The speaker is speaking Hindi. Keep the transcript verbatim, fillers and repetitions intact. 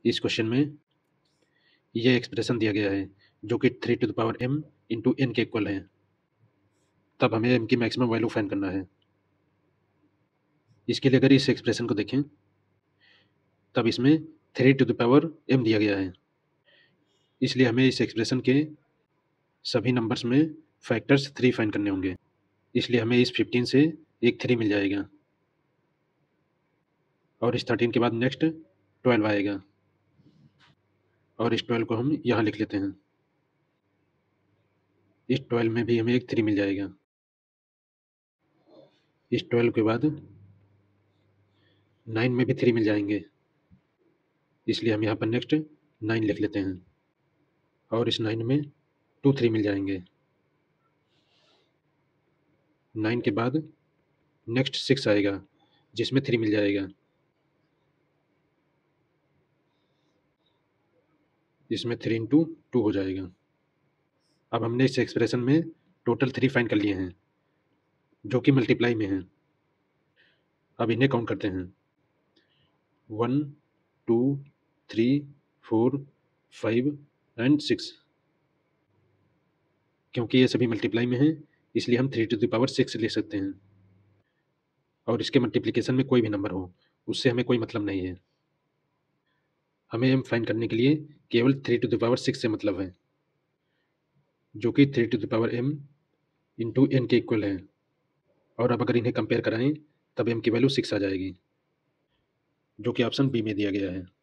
इस क्वेश्चन में ये एक्सप्रेशन दिया गया है जो कि three to the power m into n के इक्वल है। तब हमें m की मैक्सिमम वैल्यू फाइंड करना है। इसके लिए अगर इस एक्सप्रेशन को देखें तब इसमें three to the power m दिया गया है, इसलिए हमें इस एक्सप्रेशन के सभी नंबर्स में फैक्टर्स थ्री फाइंड करने होंगे। इसलिए हमें इस फिफ्टीन से एक थ्री मिल जाएगा और इस थर्टीन के बाद नेक्स्ट ट्वेल्व आएगा और इस ट्वेल्व को हम यहाँ लिख लेते हैं। इस ट्वेल्व में भी हमें एक थ्री मिल जाएगा। इस ट्वेल्व के बाद नाइन में भी थ्री मिल जाएंगे, इसलिए हम यहाँ पर नेक्स्ट नाइन लिख लेते हैं और इस नाइन में टू थ्री मिल जाएंगे। नाइन के बाद नेक्स्ट सिक्स आएगा जिसमें थ्री मिल जाएगा। इसमें थ्री इंटू टू हो जाएगा। अब हमने इस एक्सप्रेशन में टोटल थ्री फाइंड कर लिए हैं जो कि मल्टीप्लाई में हैं। अब इन्हें काउंट करते हैं। One two three four five and six. क्योंकि ये सभी मल्टीप्लाई में हैं इसलिए हम three to the power six ले सकते हैं और इसके मल्टीप्लिकेशन में कोई भी नंबर हो उससे हमें कोई मतलब नहीं है। हमें m फाइंड करने के लिए केवल three to the power six से मतलब है जो कि three to the power m into n के इक्वल है। और अब अगर इन्हें कंपेयर कराएं तब m की वैल्यू सिक्स आ जाएगी जो कि ऑप्शन बी में दिया गया है।